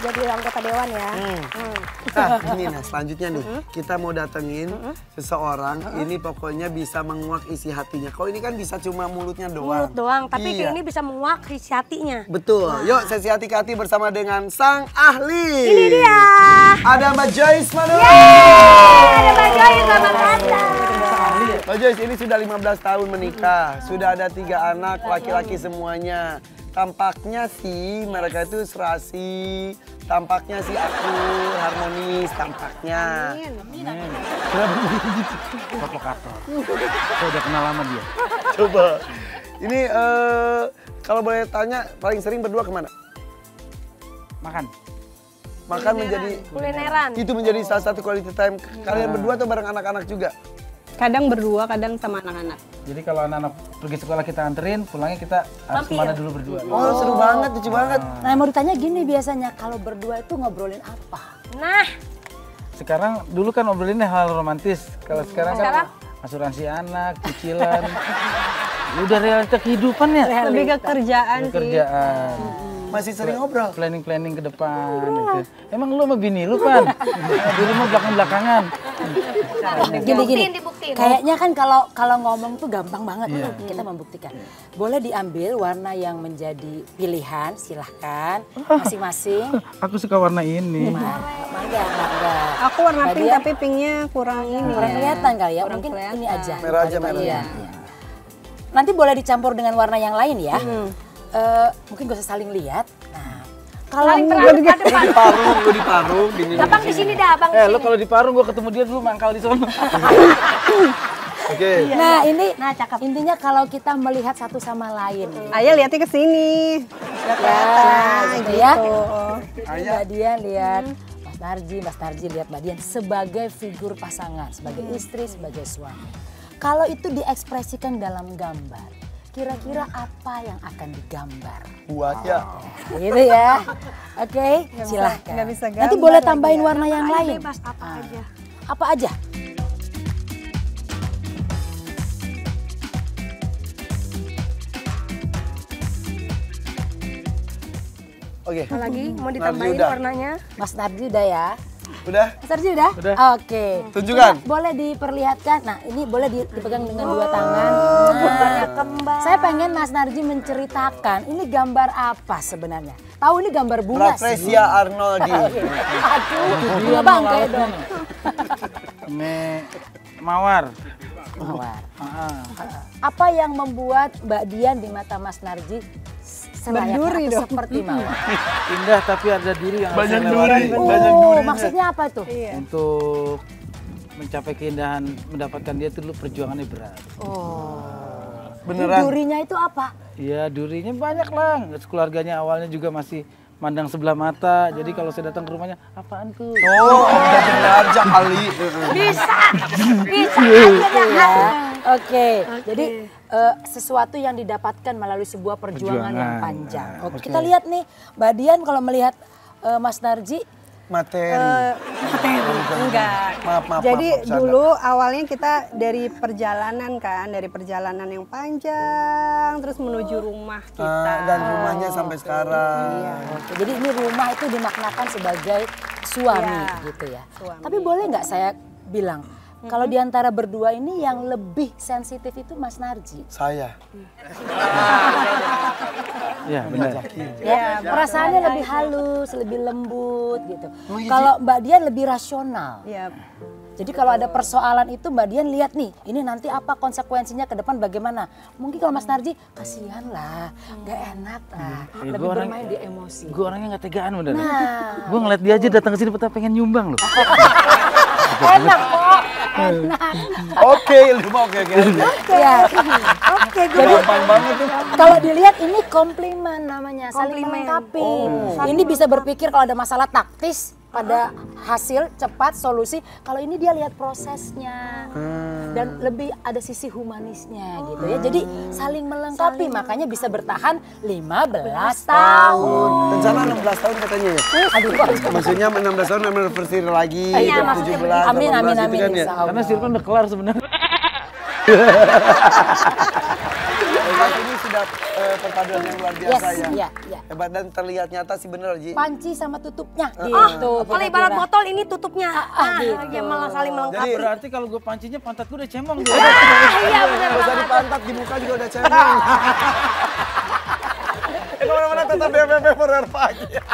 jadi anggota dewan ya. Nah, ini nah selanjutnya nih, kita mau datengin seseorang, ini pokoknya bisa menguak isi hatinya. Kalau ini kan bisa cuma mulutnya doang. Mulut doang, tapi Iya. ini bisa menguak isi hatinya. Betul, yuk sesi hati ke hati bersama dengan sang ahli. Ini dia. Ada Mbak Joyce Manurung. Ada Mbak Joyce, selamat datang. Mbak Joyce ini sudah 15 tahun menikah, sudah ada 3 anak, laki-laki semuanya. Tampaknya sih mereka itu serasi, tampaknya sih akur, harmonis, tampaknya. Kenapa begitu? Provokator. Saya udah kenal lama dia. Coba, ini kalau boleh tanya paling sering berdua kemana? Makan. Makan menjadi, Kulineran. itu menjadi salah satu quality time kalian berdua atau bareng anak-anak juga? Kadang berdua, kadang sama anak-anak. Jadi kalau anak-anak pergi sekolah kita anterin, pulangnya kita harus kemana dulu berdua. Oh seru banget, lucu banget. Nah mau ditanya gini biasanya, kalau berdua itu ngobrolin apa? Nah, Sekarang dulu kan obrolinnya hal romantis. Kalau sekarang kan asuransi anak, cicilan. Udah realita kehidupan ya. Lebih ke kerjaan sih. Kerjaan. Masih sering ngobrol? Planning ke depan. Gitu. Emang lu sama bini lu Pan? Di rumah belakang-belakangan. Gini-gini, dibuktiin. kayaknya kan kalau ngomong tuh gampang banget kita membuktikan. Boleh diambil warna yang menjadi pilihan, silahkan masing-masing. Aku suka warna ini. Mangga. Aku warna pink Mbak tapi pinknya kurang ini. Kurang kelihatan kali ya, Kurang mungkin kelihatan. ini aja. Merah aja, merah. Iya. Nanti boleh dicampur dengan warna yang lain ya. Mungkin gak usah saling lihat. Nah, kalau saling terang ke depan. Lu di parung, dingin. Abang di sini dah, abang di Lu sini. kalau di Parung gua ketemu dia dulu mangkal di sana. Oke. Nah ini, intinya kalau kita melihat satu sama lain. Ayah lihatnya ke sini. Udah kelihatan. gitu ya. Gitu. Mbak Dian lihat Mas Narji lihat Mbak Dian sebagai figur pasangan, sebagai istri, sebagai suami. Kalau itu diekspresikan dalam gambar, kira-kira apa yang akan digambar? Buahnya. Gitu ya. Oke, silahkan. nggak bisa Nanti gambar boleh lagi tambahin ya. warna yang lain. Bebas apa aja. Apa aja? Oke. Apalagi mau Narji ditambahin udah. warnanya. Mas Narji udah ya? Udah? Mas Narji udah? Udah. Oke. Tunjukkan. Coba boleh diperlihatkan. Nah ini boleh dipegang dengan 2 tangan. Gambarnya kembang. Saya pengen Mas Narji menceritakan ini gambar apa sebenarnya? Tahu ini gambar bunga sih. Rafflesia Arnoldi. Aduh, bunga bangkai dong. Ini mawar. Mawar. Ah. Apa yang membuat Mbak Dian di mata Mas Narji selayaknya Berduri atau dong. seperti mawar? Indah tapi ada diri yang harus Banyak saya duri. lewati. Banyak Oh, durinya. maksudnya apa tuh? Untuk mencapai keindahan mendapatkan dia itu dulu perjuangannya berat. Beneran. Durinya itu apa? Iya durinya banyak lah. Keluarganya awalnya juga masih mandang sebelah mata. Jadi kalau saya datang ke rumahnya, apaan tuh? Oh, aja kali. Bisa Ya. Oke. Jadi sesuatu yang didapatkan melalui sebuah perjuangan yang Perjuangan. panjang. Nah, Oke. Kita lihat nih, Mbak Dian kalau melihat Mas Narji, Materi. Enggak. Maaf. Jadi bercanda. dulu awalnya kita dari perjalanan kan, dari perjalanan yang panjang terus menuju rumah kita. Dan rumahnya sampai sekarang. oke, jadi ini rumah itu dimaknakan sebagai suami Iya, gitu ya. suami. Tapi boleh nggak saya bilang, kalau di antara berdua ini yang lebih sensitif itu Mas Narji. Saya. Iya benar. Ya, perasaannya lebih halus, lebih lembut gitu. Kalau Mbak Dian lebih rasional. Iya. Jadi kalau ada persoalan itu Mbak Dian lihat nih, ini nanti apa konsekuensinya ke depan bagaimana. Mungkin kalau Mas Narji, kasihan lah, gak enak lah, lebih gua orang- bermain di emosi. Gue orangnya gak tegaan bener. Nah, Gue ngeliat dia aja datang ke sini pengen nyumbang loh. enak kok, enak. Oke, lu mau oke. Ya, oke. Jadi Gampang banget tuh. kalau dilihat ini komplimen namanya, saling Komplimen. melengkapi. Ini bisa berpikir kalau ada masalah taktis, pada hasil cepat solusi. Kalau ini dia lihat prosesnya dan lebih ada sisi humanisnya gitu ya. Jadi saling melengkapi, makanya bisa bertahan 15 tahun. Rencana 16 tahun katanya ya? Aduh, Maksudnya 16 tahun anniversary lagi, Iya, ke maksudnya 17, amin, 18 amin, gitu amin, kan ya? insya Allah. Karena Sirpan udah kelar sebenarnya. Saat ini sudah ada perpaduan yang luar biasa ya. Iya, iya. Hebat dan terlihat nyata sih bener Ji. Panci sama tutupnya gitu. Kalau kira-kira. ibarat botol ini tutupnya. gitu. Dia malah saling melengkapi. Jadi Berarti kalau gue pancinya pantat gue udah cemong dia. Iya benar nggak usah banget. dipantat, di muka juga udah cemong. Kemana-mana tetap BPP Forever Pagi.